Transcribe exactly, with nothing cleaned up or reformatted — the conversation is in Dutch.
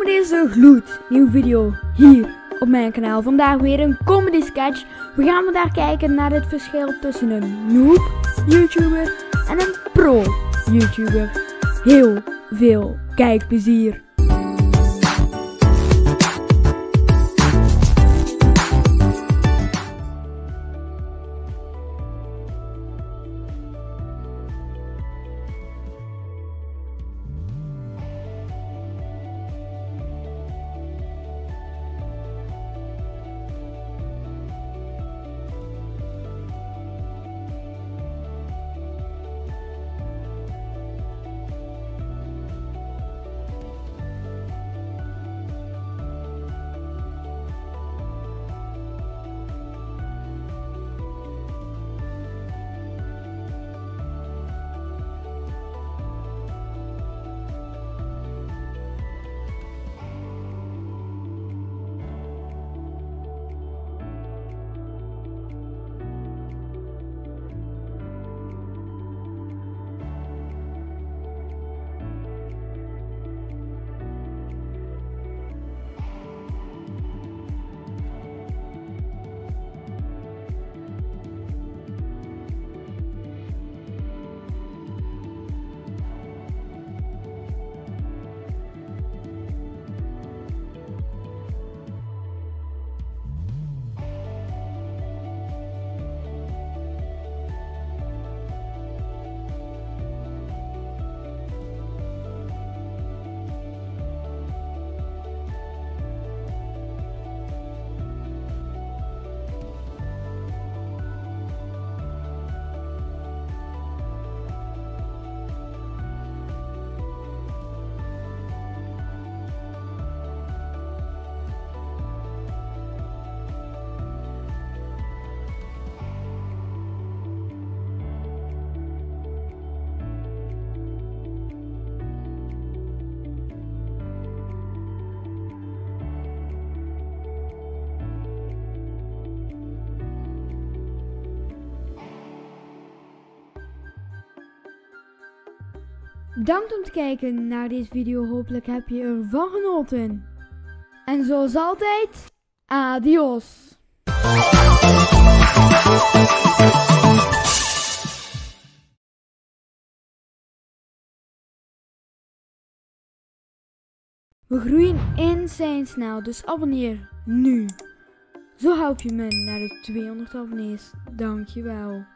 met deze gloednieuwe video hier op mijn kanaal. Vandaag weer een comedy sketch. We gaan vandaag kijken naar het verschil tussen een noob YouTuber en een pro YouTuber. Heel veel kijkplezier. Bedankt om te kijken naar deze video. Hopelijk heb je ervan genoten. En zoals altijd, adios. We groeien insane snel, dus abonneer nu. Zo help je me naar de tweehonderd abonnees. Dankjewel.